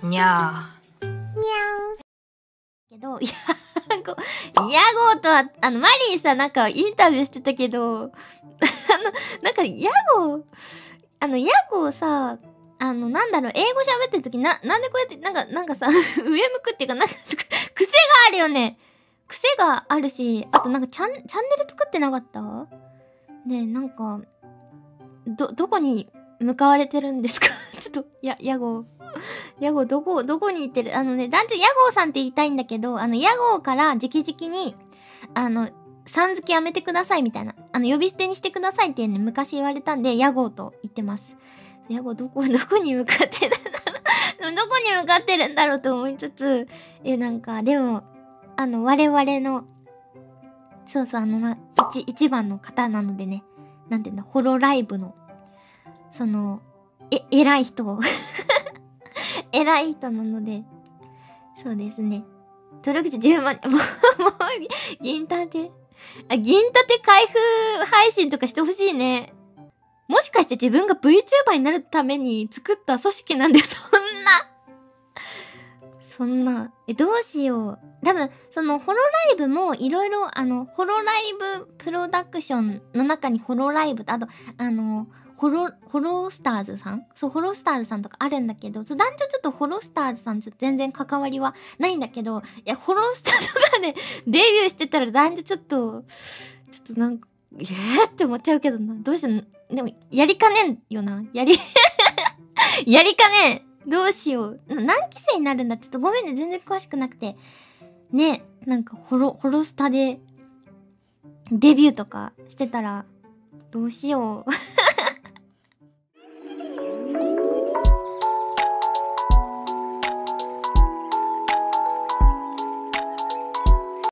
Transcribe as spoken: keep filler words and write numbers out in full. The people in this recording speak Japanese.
にゃー。にゃー。けど、いや、こう、ヤゴーとは、あの、マリーさ、なんかインタビューしてたけど、あの、なんか、ヤゴー、あの、ヤゴーさ、あの、なんだろう、英語喋ってる時な、なんでこうやって、なんか、なんかさ、上向くっていうか、なんか、癖があるよね。癖があるし、あとなんかチャン、チャンネル作ってなかった？ねえ、なんか、ど、どこに向かわれてるんですか？ちょっと、や、ヤゴー。ヤゴー、どこ、どこに行ってる？あのね、団長、ヤゴーさんって言いたいんだけど、あの、ヤゴーから直々に、あの、さん付けやめてくださいみたいな。あの、呼び捨てにしてくださいってね、昔言われたんで、ヤゴーと言ってます。ヤゴー、どこ、どこに向かってるんだろう。どこに向かってるんだろうと思いつつ、え、なんか、でも、あの、我々の、そうそう、あのな、一、一番の方なのでね、なんていうの、ホロライブの、その、え、偉い人を、偉い人なので、そうですね。登録者じゅうまん、もう、もう、銀盾。あ、銀盾開封配信とかしてほしいね。もしかして自分が VTuber になるために作った組織なんで、そんな。そんな。え、どうしよう。多分、その、ホロライブもいろいろ、あの、ホロライブプロダクションの中にホロライブと、あと、あの、ホロ、ホロスターズさんそう、ホロスターズさんとかあるんだけど、そう、男女ちょっとホロスターズさんちょっと全然関わりはないんだけど、いや、ホロスターとかでデビューしてたら男女ちょっと、ちょっとなんか、えーって思っちゃうけどな。どうしてんでも、やりかねんよな。やりやりかねんどうしよう。何期生になるんだってちょっとごめんね。全然詳しくなくて。ね、なんか、ホロ、ホロスタで、デビューとかしてたら、どうしよう。